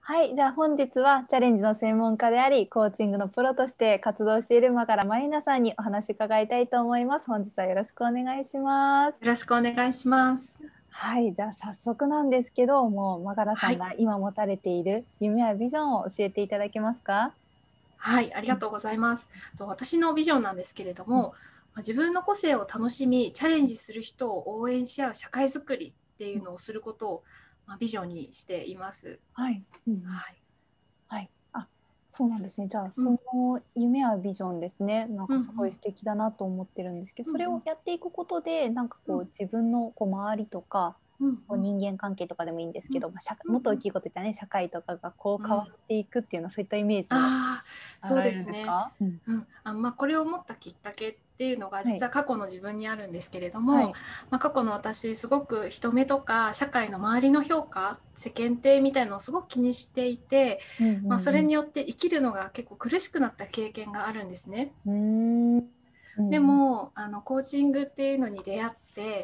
はい、じゃあ本日はチャレンジの専門家であり、コーチングのプロとして活動しているマガラマリナさんにお話伺いたいと思います。本日はよろしくお願いします。 よろしくお願いします。 はい、じゃあ早速なんですけども、マガラさはい。 んが今持たれている夢やビジョンを教えていただけますか？ はい、ありうんがとうございます。私のビジョンなんですけれどうん、 も、自分の個性を楽しみ、チャレンジする人を応援し合う社会づくりっていうのをすることを、ビジョンにしています。 はい、うんうん、 はい。 はい。あ、そうなんですね。じゃあそうん、 の夢やビジョンですね。なんうん、うかすごいん、 素敵だなと思ってるんですけど、 うん、うそれをん、 やっていくことで、なんかうん、 こう自分のこう周りとか、 うん、 こう人間関係とかでもいいんですうん、 けど、まあ、 うん、 もっと大きいこと言ったらね、社会とかがこううん。 変わっていくっていうのは、そういったイメージもああ、そうあられるんですね。 ですか？うん。 これを思ったきっかけっていうのがはい。 実は過去の自分にあるんですけれども、 はい。 過去の私すごく人目とか社会の周りの評価、世間体みたいのをすごく気にしていて、 うんうんそれによって生きるのが結構苦しくなった経験があるんですね。 うん。うーん。うんうん。 でもコーチングっていうのに出会って、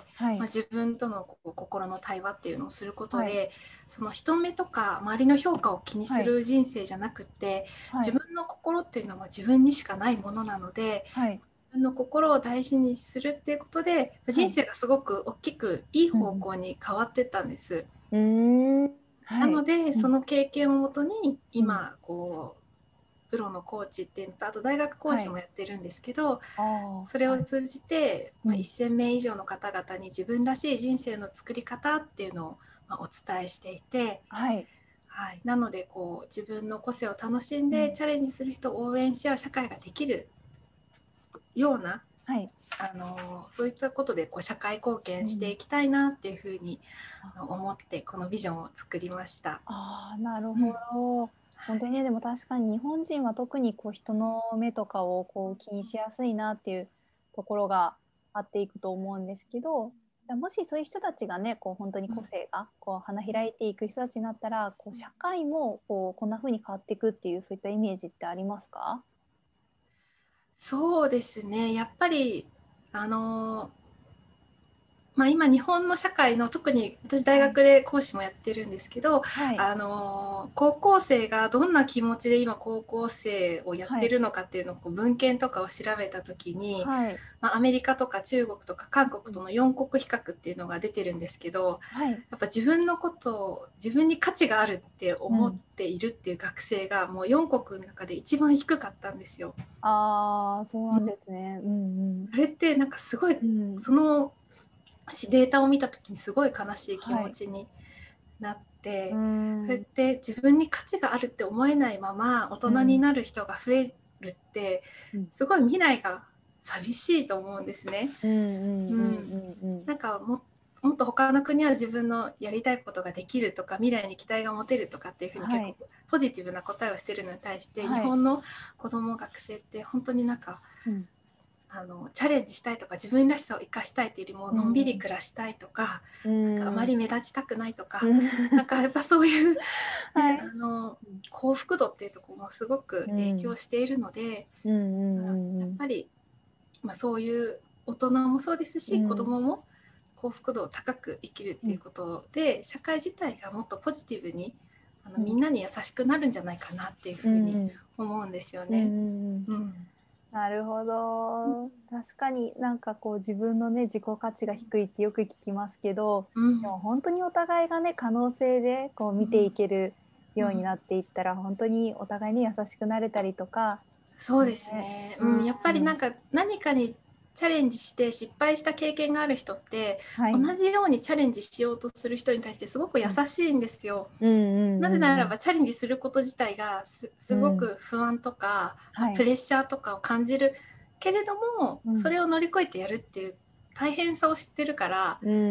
はい。 自分との心の対話っていうのをすることはい。 で、その人目とか周りの評価を気にはい。 する人生じゃなくて、 はい。 自分の心っていうのは自分にしかないものなので、 はい。 自分の心を大事にするっていうことではい。 人生がすごく大きくいい方うん向に変わってったんです。 うん。うーん。はい。 なのでうん。 その経験をもとにうん。 今プロのコーチっていうのと、あと大学講はい。 師もやってるんですけど、 ああ、 それはい。 を通じて、 うん。 1000名以上の方々に自分らしい人生の作り方っていうのを、お伝えしていて、 はい。 はい、なので自分の個性を楽しんうん。 でチャレンジする人を応援し合う社会ができるような、 はい。 そういったことで社会貢献してうん。 いきたいなっていうふうにあ思ってこのビジョンを作りました。 あー、なるほうん、 ど。本当にね、でも確かに日本人は特にこう人の目とかをこう気にしやすいなっていうところがあっていくと思うんですけど、もしそういう人たちがね、こう本当に個性がこう花開いていく人たちになったら、こう社会もこうこんな風に変わっていくっていうそういったイメージってありますか？ そうですね、やっぱりあの今日本の社会の、特に私大はい。 学で講師もやってるんですけど、 はい。 高校生がどんな気持ちで今高校生をやっはい。 てるのかっていうのを文献とかを調べた時に、 はい。 アメリカとか中国とか韓国うん。 との4国比較っていうのが出てるんですけど、 はい。 やっぱ自分のことを自分に価値があるって思っうん。 ているっていう学生がもう4国の中で一番低かったんですよ。 ああ、そうなんうん、 ですね。うんうん。 あれってなんかすごい、 うん。 そのデータを見た時にすごい悲しい気はい。 持ちになっうーて、それっん。 て自分に価値があるって思えないまま大人にうん。 なる人が増えるって、 うん。 すごい未来が寂しいと思うんですね。 うんうんうんうん、 うんうん。 なんかもっと他の国は自分のやりたいことができるとか未来に期待が持てるとかっていうふうに結構はい。 ポジティブな答えをしてるのに対して、日はい。 本の子ども学生って本当になんかうん。 チャレンジしたいとか自分らしさを生かしたいっていうよりもうのんびりん。 暮らしたいとか、 うなんかあまん。 り目立ちたくないとか、 うん。 なんかやっぱそういう、ね、 はい。 幸福度っていうところもすごく影響うん。 しているので、 うんうんやうんっぱり、そういう大人もそうですし子うん。 供も幸福度を高く生きるっていうことで社会自体がもっとポジティブにうん。 みんなに優しくなるんじゃないかなっていううふうにん思うんですようんね。 うん。 うん、 なるほど。確かになんかこう自分のね、自己価値が低いってよく聞きますけど、 うん、 でも本当にお互いがね、可能性でこう見ていうん、 けるうん。 ようになっていったら、本当にお互いに優しくなれたりとか、 そうですね。 ね。 うん。 やっぱりなんか何かにチャレンジして失敗した経験がある人ってはい。 同じようにチャレンジしようとする人に対してすごく優うん。 しいんですよ。 うんうんなぜなうんうん。 らばチャレンジすること自体がすごうん。 く不安とか、 はい。 プレッシャーとかを感じるけれども、 うん。 それを乗り越えてやるっていう大変さを知ってるから、 うん、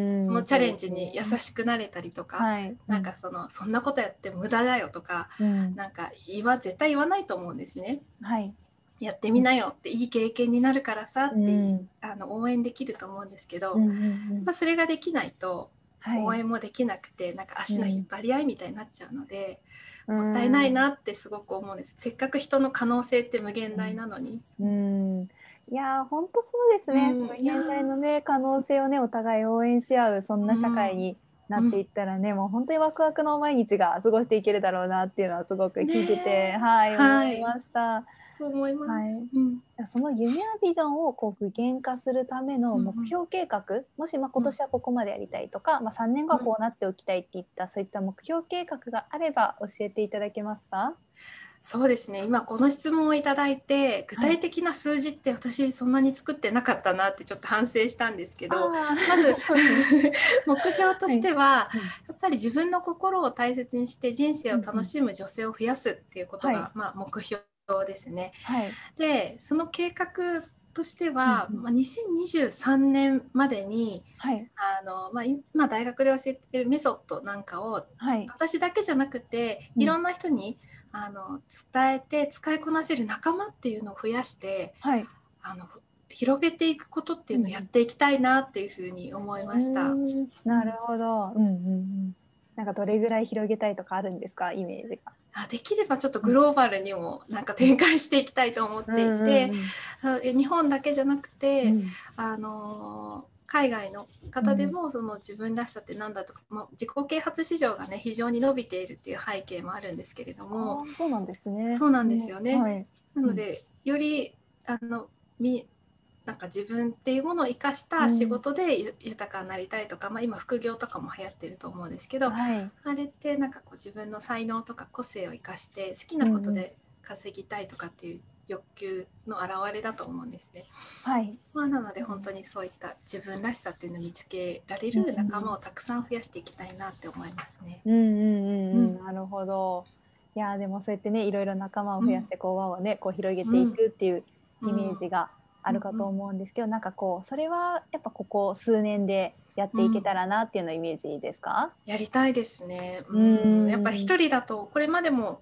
そのチャレンジそうですに優ね。 しくなれたりとか、 はい。うん。 なんかそんなことやって無駄だよとか、 うん。 なんか絶対言わないと思うんですね。 はい。 やってみなよっていい経験になるからさってうん。 応援できると思うんですけど、やっうんうんうん。 ぱそれができないとはい。 応援もできなくて、なんか足の引っうん。 張り合いみたいになっちゃうので、 うもったいないなん。 ってすごく思うんです。せっかく人の可能性って無限大うん。 なのに。 うん。いやー、ほんとそうですね。 うん、いや無限大のね、可能性をね、お互い応援し合う、そんな社会うん、 になっていったらね、もう本当にワクワクの毎日が過ごしていけるだろうなっていうのはすごく聞いてて、はい、思いました。 そう思います。 はい。その夢やビジョンをこう具現化するための目標計画、もし今年はここまでやりたいとか、3年後はこうなっておきたいっていったそういった目標計画があれば教えていただけますか？ そうですね、今この質問をいただいて、具体的な数字って私そんなに作ってなかったなってちょっと反省したんですけど、まず目標としては、やっぱり自分の心を大切にして人生を楽しむ女性を増やすっていうことが、目標ですね。で、その計画としては、2023年までに、今大学で教えているメソッドなんかを、私だけじゃなくていろんな人に伝えて使いこなせる仲間っていうのを増やして、広げていくことっていうのをやっていきたいなっていうふうに思いました。 なるほど。なんかどれぐらい広げたいとかあるんですか、イメージが。 できればちょっとグローバルにもなんか展開していきたいと思っていて、日本だけじゃなくて、海外の方でもその自分らしさってなんだとか、自己啓発市場がね非常に伸びているっていう背景もあるんですけれども、 そうなんですね。 そうなんですよね。なのでよりなんか自分っていうものを生かした仕事で豊かになりたいとか、今副業とかも流行ってると思うんですけど、あれってなんかこう自分の才能とか個性を生かして好きなことで稼ぎたいとかっていう欲求の表れだと思うんですね。なので本当にそういった自分らしさっていうのを見つけられる仲間をたくさん増やしていきたいなって思いますね。 なるほど。いやでもそうやってね、いろいろ仲間を増やしてこう輪をねこう広げていくっていうイメージがあるかと思うんですけど、なんかこうそれはやっぱここ数年でやっていけたらなっていうのイメージですか？ やりたいですね。やっぱり一人だとこれまでも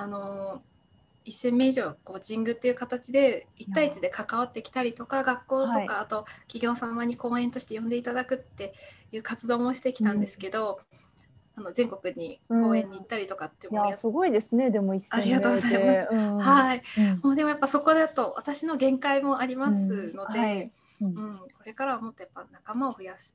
1000名以上コーチングっていう形で1対1で関わってきたりとか、学校とか、あと企業様に講演として呼んでいただくっていう活動もしてきたんですけど、全国に講演に行ったりとかってもすごいですね。でもありがとうございます。はい。もうでもやっぱそこだと私の限界もありますので、これからはもっとやっぱ仲間を増やして、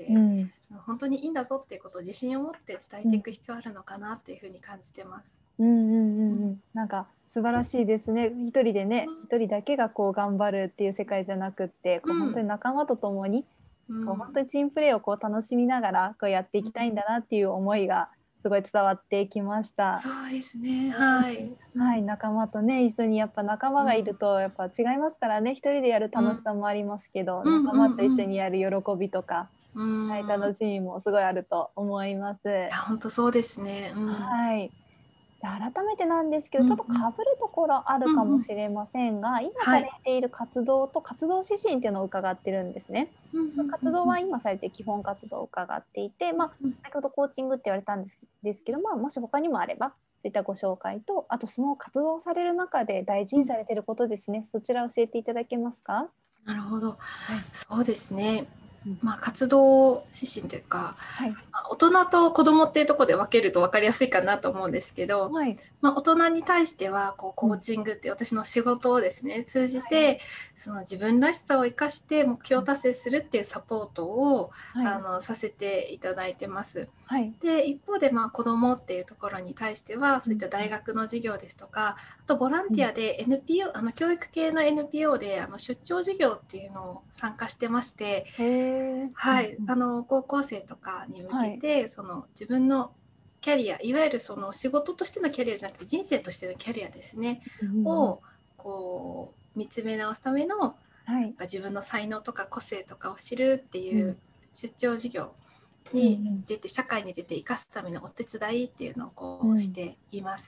本当にいいんだぞっていうことを自信を持って伝えていく必要あるのかなっていうふうに感じてます。 なんか素晴らしいですね。一人でね、一人だけがこう頑張るっていう世界じゃなくって、こう本当に仲間と共に、こう本当にチームプレーをこう楽しみながらこうやっていきたいんだなっていう思いがすごい伝わってきました。 そうですね。はい。 仲間とね一緒にやっぱ仲間がいるとやっぱ違いますからね。一人でやる楽しさもありますけど、仲間と一緒にやる喜びとか、楽しみもすごいあると思います。 本当そうですね。 はい。改めてなんですけど、ちょっと被るところあるかもしれませんが、今されている活動と活動指針っていうのを伺ってるんですね。活動は今されている基本活動を伺っていて、先ほどコーチングって言われたんですけど、もし他にもあればそういったご紹介と、あとその活動される中で大事にされていることですね、そちら教えていただけますか？ なるほど、そうですね。活動指針というか、大人と子供っていうところで分けると分かりやすいかなと思うんですけど、大人に対してはこうコーチングって私の仕事をですね通じて、その自分らしさを生かして目標達成するっていうサポートを、させていただいてます。で一方で子どもっていうところに対してはそういった大学の授業ですとか、あとボランティアで NPO、教育系の NPO で出張授業っていうのを参加してまして、高校生とかに向けて、その自分のキャリア、いわゆるその仕事としてのキャリアじゃなくて人生としてのキャリアですね、をこう見つめ直すための、なんか自分の才能とか個性とかを知るっていう出張授業に出て、社会に出て生かすためのお手伝いっていうのをこうしています。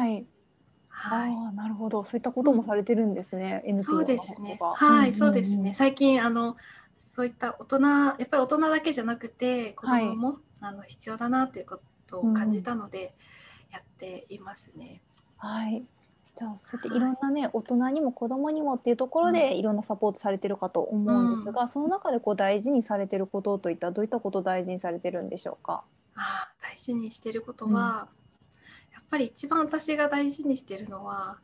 なるほど、そういったこともされてるんですね。 そうですね。そうですね。最近そういった大人、やっぱり大人だけじゃなくて子供も、必要だなということを感じたので、やっていますね。 じゃあそうやっていろんなね、大人にも子供にもっていうところでいろんなサポートされてるかと思うんですが、その中でこう大事にされてることといったらどういったことを大事にされてるんでしょうか？ 大事にしてることは、やっぱり一番私が大事にしてるのは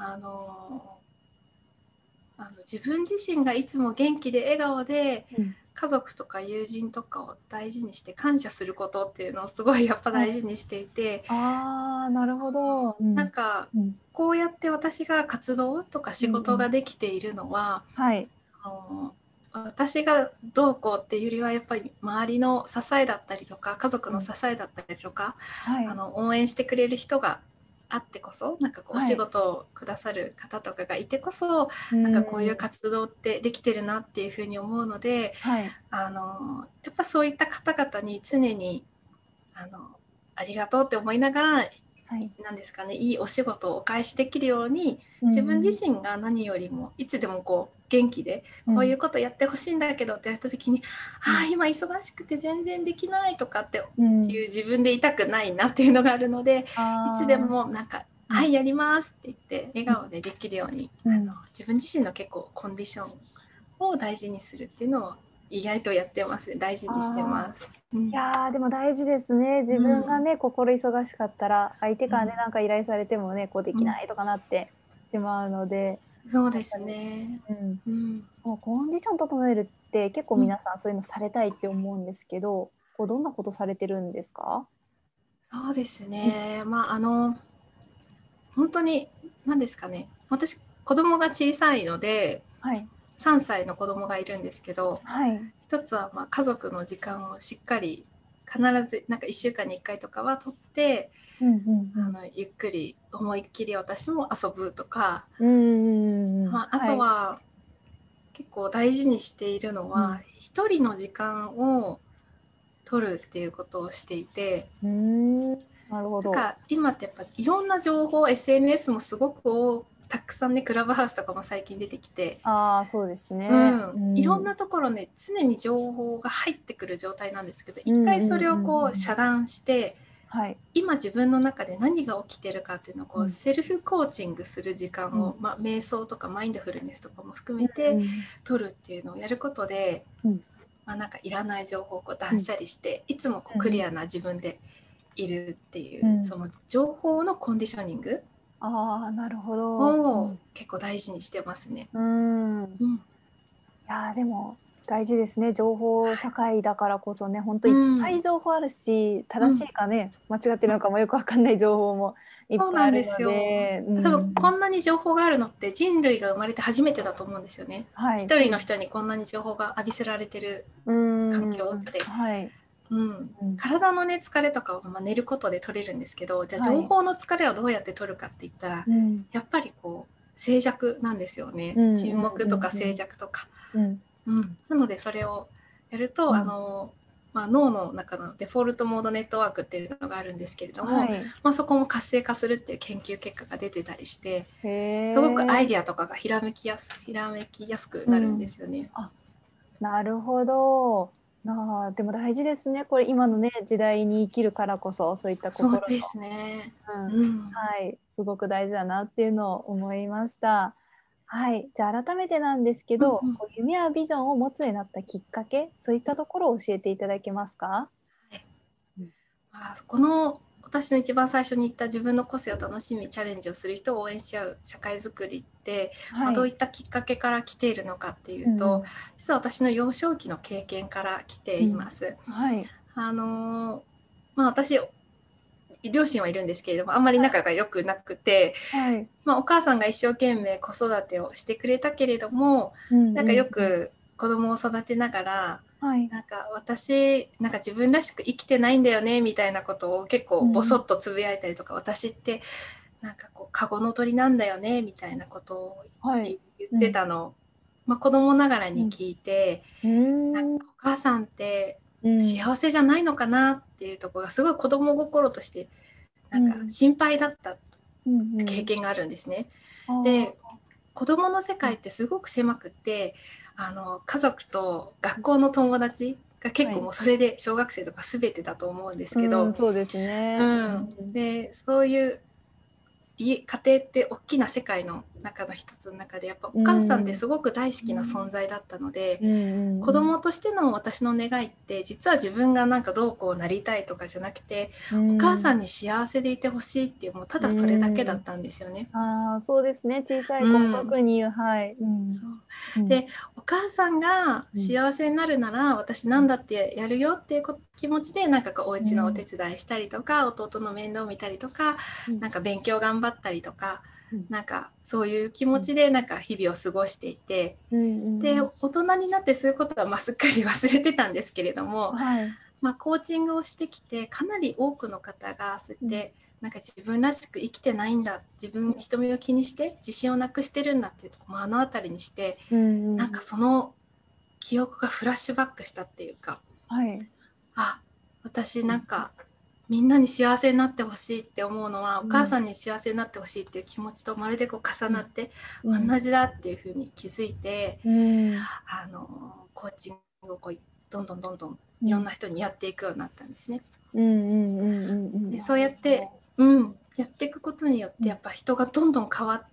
自分自身がいつも元気で笑顔で、 家族とか友人とかを大事にして感謝することっていうのをすごいやっぱ大事にしていて、 ああ、なるほど。 なんかこうやって私が活動とか仕事ができているのは、その私がどうこうっていうよりはやっぱり周りの支えだったりとか家族の支えだったりとか、応援してくれる人があってこそ、なんかこうお仕事をくださる方とかがいてこそ、なんかこういう活動ってできてるなっていうふうに思うので、やっぱそういった方々に常にありがとうって思いながら、なんですかね、いいお仕事をお返しできるように、自分自身が何よりもいつでもこう元気で、こういうことやってほしいんだけどって言われた時に、今忙しくて全然できないとかっていう自分でいたくないなっていうのがあるので、いつでもなんかはいやりますって言って笑顔でできるように、自分自身の結構コンディションを大事にするっていうのを意外とやってます。大事にしてます。 いやでも大事ですね。自分がね、心忙しかったら相手からね、なんか依頼されてもね、こうできないとかなってしまうので。 そうですね。 もうコンディション整えるって結構皆さんそういうのされたいって思うんですけど、こうどんなことされてるんですか？ そうですね。本当に何ですかね。私子供が小さいので、3歳の子供がいるんですけど、一つは家族の時間をしっかり必ずなんか1週間に1回とかは取って、ゆっくり思いっきり私も遊ぶとか、あとは結構大事にしているのは、一人の時間を取るっていうことをしていて、 なるほど。 なんか今ってやっぱいろんな情報 SNS もすごくたくさんね、クラブハウスとかも最近出てきて、 そうですね。 いろんなところね、常に情報が入ってくる状態なんですけど、一回それをこう遮断して、今自分の中で何が起きてるかっていうのをこうセルフコーチングする時間を、瞑想とかマインドフルネスとかも含めて取るっていうのをやることで、なんかいらない情報をこう断捨離して、いつもこうクリアな自分でいるっていう、その情報のコンディショニングなるほどを結構大事にしてますね。 いやでも大事ですね。情報社会だからこそね、本当いっぱい情報あるし、正しいかね、間違ってるのかもよくわかんない情報もいっぱいあるので。 多分こんなに情報があるのって人類が生まれて初めてだと思うんですよね。一人の人にこんなに情報が浴びせられてる環境って。体のね疲れとかは寝ることで取れるんですけど、じゃあ情報の疲れをどうやって取るかって言ったら、やっぱりこう静寂なんですよね。沈黙とか静寂とか。なのでそれをやると、脳の中のデフォルトモードネットワークっていうのがあるんですけれども、そこも活性化するっていう研究結果が出てたりして、すごくアイデアとかがひらめきやすくなるんですよね。 なるほど。でも大事ですね。これ今のね時代に生きるからこそそういった心の。 そうですね。 すごく大事だなっていうのを思いました。じゃあ改めてなんですけど、夢やビジョンを持つようになったきっかけ、そういったところを教えていただけますか？ この私の一番最初に言った自分の個性を楽しみチャレンジをする人を応援し合う社会づくりって、どういったきっかけから来ているのかっていうと、実は私の幼少期の経験から来ています。私両親はいるんですけれども、あんまり仲が良くなくて、お母さんが一生懸命子育てをしてくれたけれども、なんかよく子供を育てながら、なんか私なんか自分らしく生きてないんだよねみたいなことを結構ボソッとつぶやいたりとか、私ってなんかこうカゴの鳥なんだよねみたいなことを言ってたのを、子供ながらに聞いて、なんかお母さんって幸せじゃないのかなっていうところがすごい子供心としてなんか心配だった経験があるんですね。で、子供の世界ってすごく狭くて、家族と学校の友達が結構もうそれで小学生とか全てだと思うんですけど、 そうですね。 でそういう家庭って大きな世界の中の一つの中でやっぱお母さんですごく大好きな存在だったので、子供としての私の願いって実は自分がなんかどうこうなりたいとかじゃなくて、お母さんに幸せでいてほしいっていう、もうただそれだけだったんですよね。 ああ、そうですね。小さい子、特に、はい。 そうで、お母さんが幸せになるなら、私なんだってやるよっていう気持ちで、なんかこうお家のお手伝いしたりとか、弟の面倒見たりとか、なんか勉強頑張ったりとか、なんかそういう気持ちでなんか日々を過ごしていて、で大人になってそういうことはまあすっかり忘れてたんですけれども、まあ、コーチングをしてきてかなり多くの方がそうやって、なんか自分らしく生きてないんだ、人目を気にして自信をなくしてるんだっていうところを目の当たりにして、なんかその記憶がフラッシュバックしたっていうか、あ、私なんかみんなに幸せになってほしいって思うのは、お母さんに幸せになってほしいっていう気持ちとまるでこう重なって、同じだっていうふうに気づいて、コーチングをこうどんどんいろんな人にやっていくようになったんですね。でそうやって、やっていくことによってやっぱ人がどんどん変わって、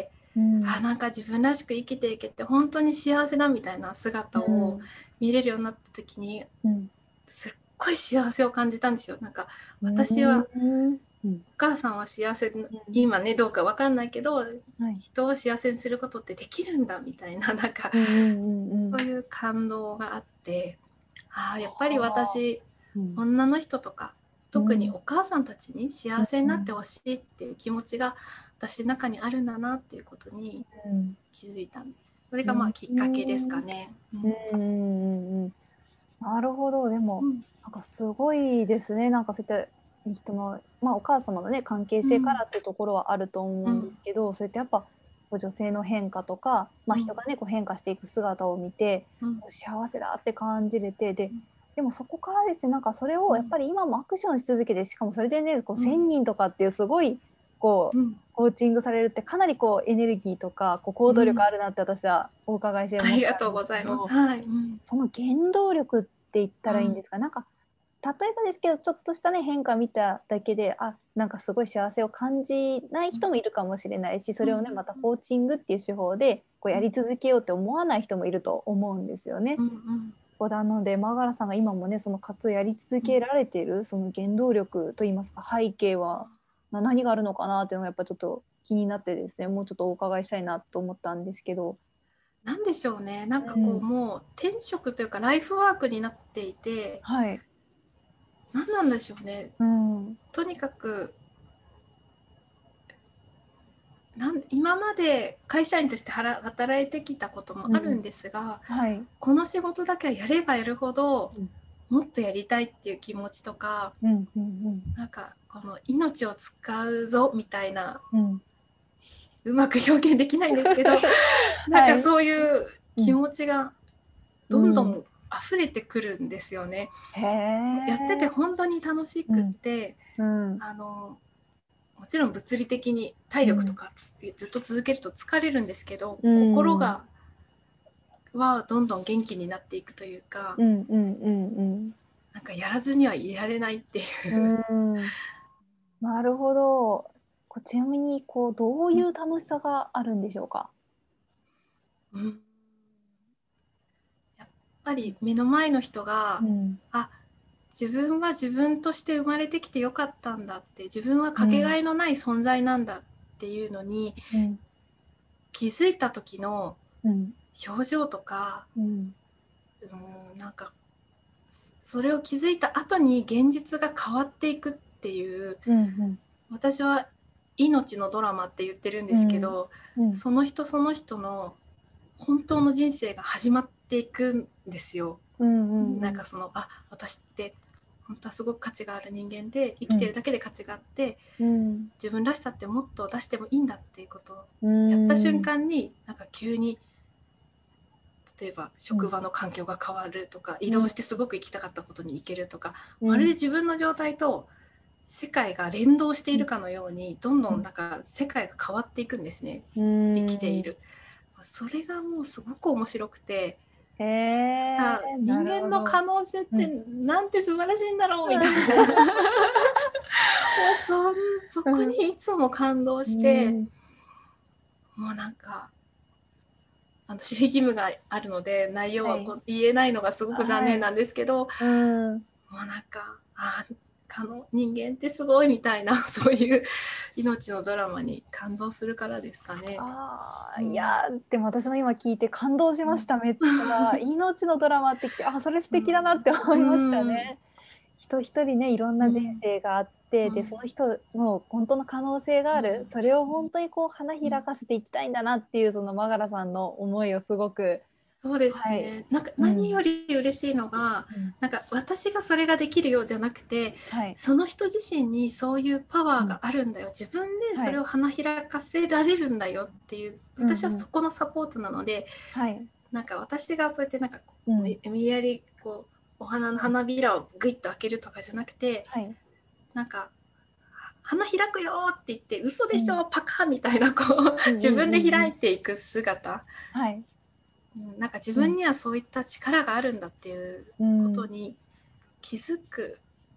なんか自分らしく生きていけて本当に幸せだみたいな姿を見れるようになった時に、すっごい幸せを感じたんですよ。なんか私は、お母さんは幸せ、今ねどうか分かんないけど、人を幸せにすることってできるんだみたいな、なんかそういう感動があって、やっぱり私、女の人とか特にお母さんたちに幸せになってほしいっていう気持ちが私の中にあるんだなっていうことに気づいたんです。それがまあきっかけですかね。 なるほど。でも、なんかすごいですね。なんかそういった人の、まあ、お母様のね関係性からっていうところはあると思うんですけど、そうやってやっぱ女性の変化とか、まあ、人がねこう変化していく姿を見て、幸せだって感じれて、でもそこからですね、なんかそれをやっぱり今もアクションし続けて、しかもそれでねこう1000人とかっていうすごいこう、コーチングされるってかなりこうエネルギーとかこう行動力あるなって私はお伺いして思ったんですけど、 ありがとうございます。 その原動力って言ったらいいんですか、なんか例えばですけどちょっとしたね変化見ただけでなんかすごい幸せを感じない人もいるかもしれないし、それをねまたコーチングっていう手法でこうやり続けようって思わない人もいると思うんですよね。なのでマーガラさんが今もねその活動をやり続けられているその原動力といいますか背景は何があるのかなっていうのがやっぱちょっと気になってですね、もうちょっとお伺いしたいなと思ったんですけど。 なんでしょうね、なんかこう、もう転職というかライフワークになっていて、何なんでしょうね、とにかく今まで会社員として働いてきたこともあるんですが、この仕事だけはやればやるほど、もっとやりたいっていう気持ちとか、なんかこの命を使うぞみたいな、うまく表現できないんですけどなんかそういう気持ちがどんどん溢れてくるんですよね。やってて本当に楽しくって、もちろん物理的に体力とかずっと続けると疲れるんですけど、心はどんどん元気になっていくというか、なんかやらずにはいられないっていうなるほど。ちなみにこうどういう楽しさがあるんでしょうか。 やっぱり目の前の人が、自分は自分として生まれてきてよかったんだって、自分はかけがえのない存在なんだっていうのに、気づいた時の表情とか、なんかそれを気づいた後に現実が変わっていくっていう、私は命のドラマって言ってるんですけど、その人その人の本当の人生が始まっていくんですよ。なんか私って本当はすごく価値がある人間で、生きてるだけで価値があって、自分らしさってもっと出してもいいんだっていうことをやった瞬間に、なんか急に例えば職場の環境が変わるとか、移動してすごく行きたかったことに行けるとか、まるで自分の状態と世界が連動しているかのように、どんどんなんか世界が変わっていくんですね、生きている。それがもうすごく面白くて、人間の可能性ってなんて素晴らしいんだろうみたいな、もうそこにいつも感動して、 もうなんか守秘義務があるので内容は言えないのがすごく残念なんですけど、もうなんか人間ってすごいみたいなそういう命のドラマに感動するからですかね。 いやでも私も今聞いて感動しました、めっちゃ。命のドラマってきてそれ素敵だなって思いましたね。人一人ねいろんな人生があって、でその人の本当の可能性がある、それを本当にこう花開かせていきたいんだなっていうそのマガラさんの思いをすごく。 そうですね、なんか何より嬉しいのが、なんか私がそれができるようじゃなくて、その人自身にそういうパワーがあるんだよ、自分でそれを花開かせられるんだよっていう、私はそこのサポートなので、なんか私がそうやってなんか無理やりこうお花の花びらをグイッと開けるとかじゃなくて、なんか花開くよって言って嘘でしょ、パカみたいなこう自分で開いていく姿、なんか自分にはそういった力があるんだっていうことに気づく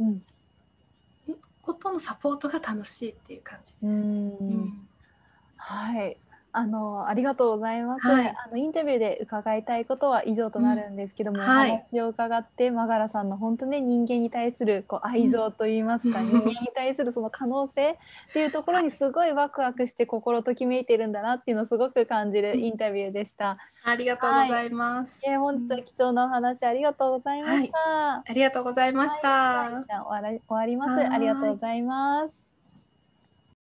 ことのサポートが楽しいっていう感じです。 はい、ありがとうございます。インタビューで伺いたいことは以上となるんですけども、お話を伺ってマガラさんの本当に人間に対するこう愛情といいますか、人間に対するその可能性っていうところにすごいワクワクして心ときめいてるんだなっていうのをすごく感じるインタビューでした。 ありがとうございます。 本日は貴重なお話ありがとうございました。 ありがとうございました。 じゃあ終わります。ありがとうございます。